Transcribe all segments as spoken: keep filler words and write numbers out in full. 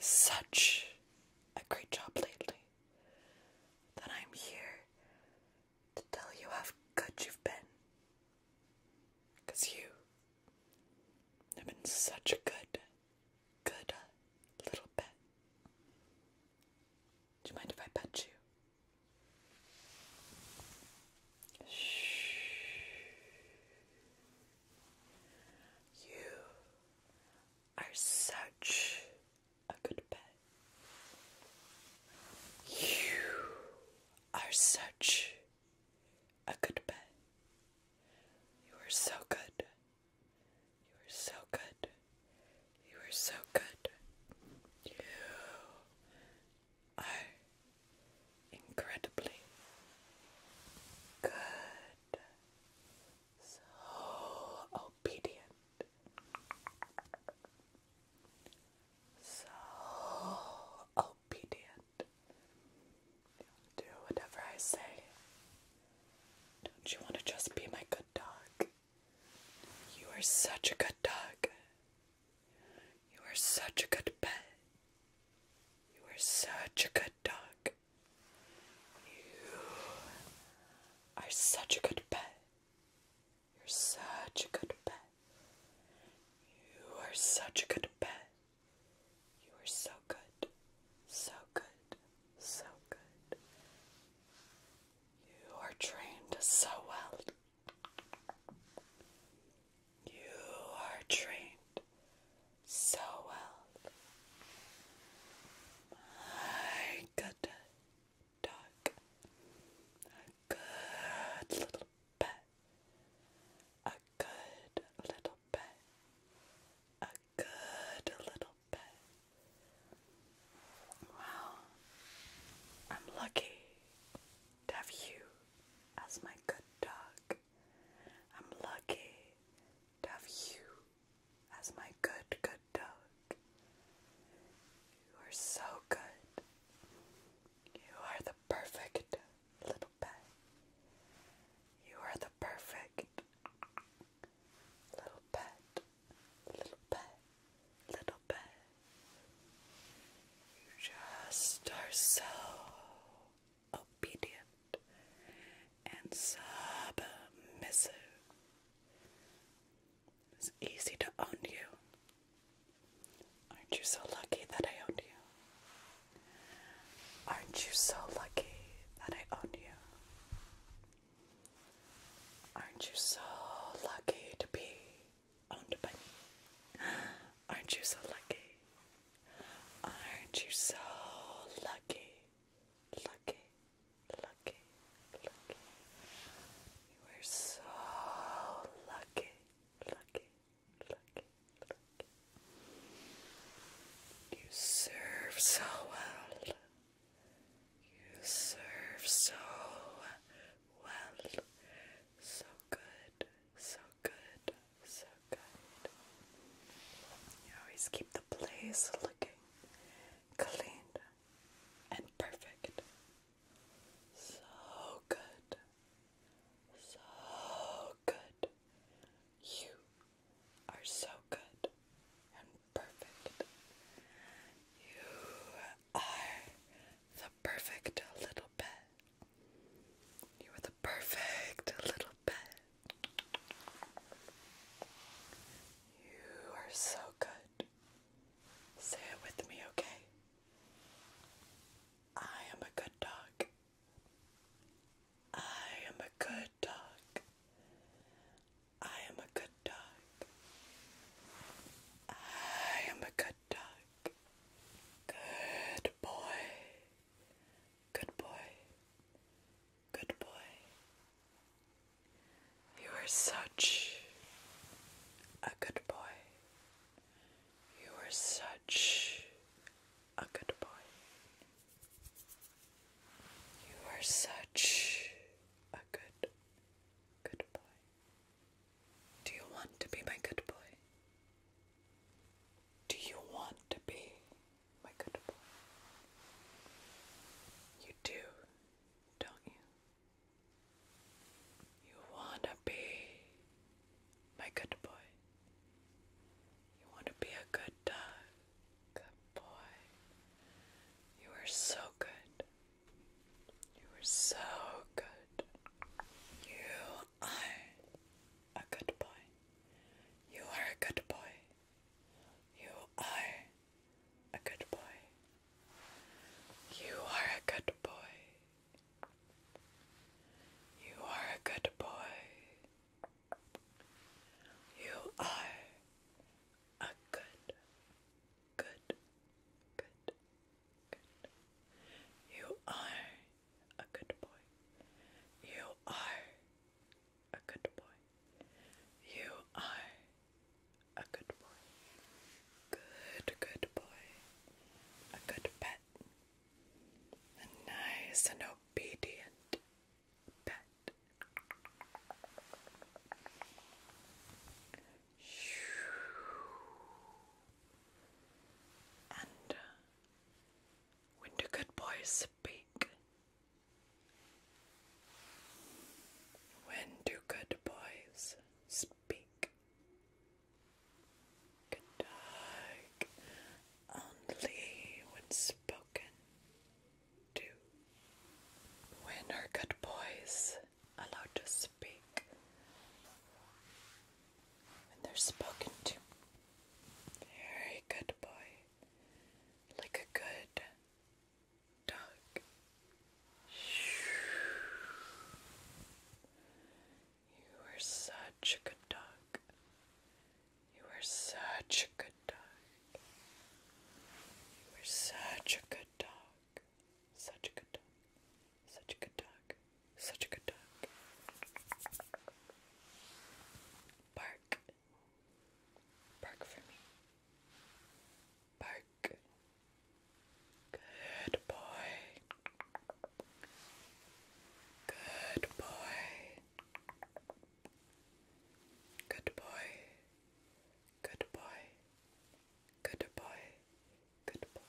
such a great job lately that I'm here to tell you how good you've been. Because you have been such a good, good uh, little pet. Do you mind if I pet you? Shh. You are such a good pet. You are such a good pet. You are so good. You are so good. You are so good. You are incredibly good. So obedient. So obedient. Do whatever I say. Don't you want to just be my good dog? You are such a good dog. You are such a good pet. You are such a good dog. You are such a good pet. You're such a good pet. You are such a good pet. You are so good. So good. So good. You are trained so well. You are trained so well. My good dog. A good little pet. A good little pet. A good little pet. Wow. I'm lucky to have you as my good dog. I'm lucky to have you as my good, good dog. You are so good. You are the perfect little pet. You are the perfect little pet. Little pet. Little pet. You just are so obedient and submissive. It's easy to own you. Aren't you so lucky that I own you? Aren't you so lucky that I own you? Aren't you so lucky to be owned by me? Aren't you so lucky? Aren't you so lucky? Lucky, lucky, lucky. You are so lucky, lucky, lucky, lucky. You serve so well. You serve so well. So good, so good, so good. You always keep the place looking clean and perfect. So good. So good. You are so good and perfect. You are the perfect little pet. You are the perfect little pet. You are so good. Say it with me, okay? I am a good dog. I am a good dog. I am a good dog. I am a good dog. Good boy. Good boy. Good boy. You are such a good boy. You are such a good boy. You are such a good, good boy. Do you want to be my good boy? Do you want to be my good boy? You do, don't you? You want to be my good boy. You want to be a good dog. Good boy. You're spoken to. Very good boy. Like a good dog. You are such a good dog. You are such a good dog. You are such a good dog. Such a good dog. Such a good dog. Such a good dog. Bark. Bark for me. Bark. Good boy. Good boy. Good boy. Good boy. Good boy. Good boy.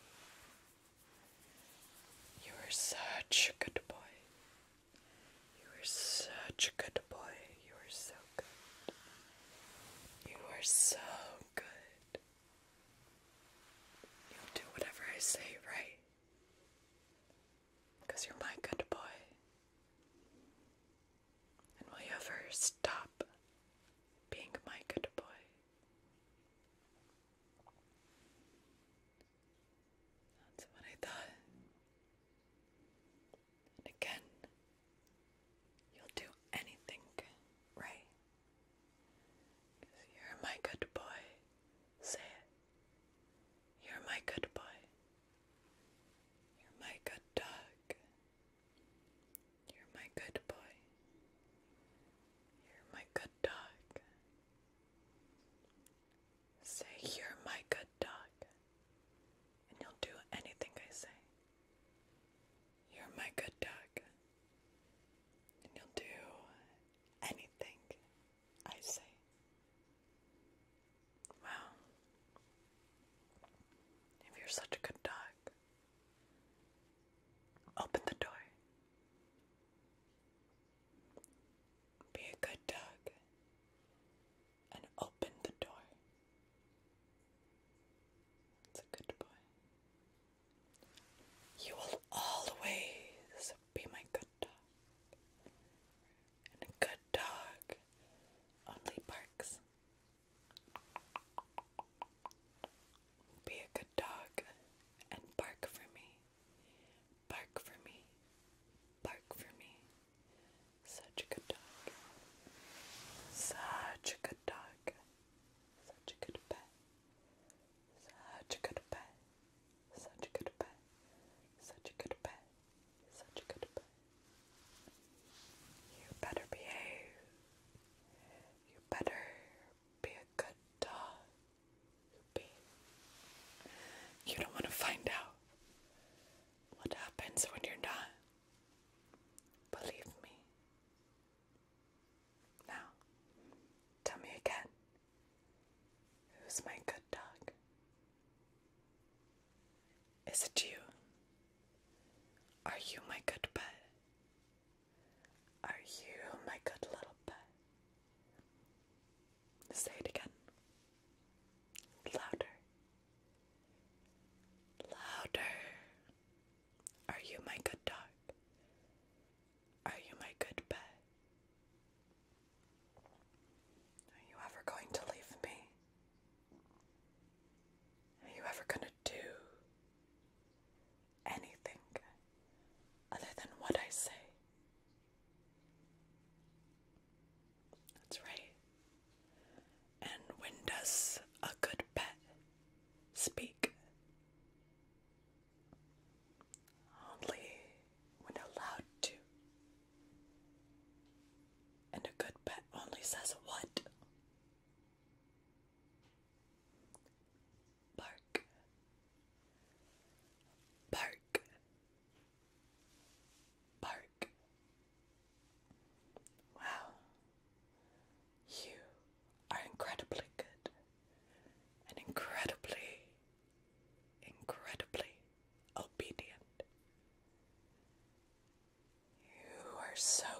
You are such a good boy. You are such a good boy. You are so good. You are so good. You'll do whatever I say, right? Because you're my good boy. And will you ever stop being my good boy? That's what I thought. And again, you'll do anything, right? Because you're my good boy. Say it. You're my good boy. You're my good dog. You're my good boy. You're my good dog. Say, you're my good dog. And you'll do anything I say. You're my good dog. And you'll do anything I say. Wow. If you're such a good dog, open the door. Be a good dog and open the door. That's a good boy. You will always be my good dog. And a good dog only barks. Be a good dog and bark for me. Bark for me. Bark for me. Such a good dog. Such a good dog. Such a good pet. Such a good pet. Such a good pet. Such a good pet. Such a good pet. You better behave. You better be a good dog. You be. You don't want to find out what happens when you're not. Believe me. Now, tell me again. Who's my good dog? Is it you? Are you my good pet? Are you my good little pet? Say it again. Louder. Louder. Are you my good dog? Are you my good pet? Are you ever going to leave me? Are you ever going to do anything other than what I say? That's right. And when does a good pet speak? Only when allowed to. And a good pet only says what? Bark. Bark. Bark. Wow. You are incredibly good. And incredibly, incredibly obedient. You are so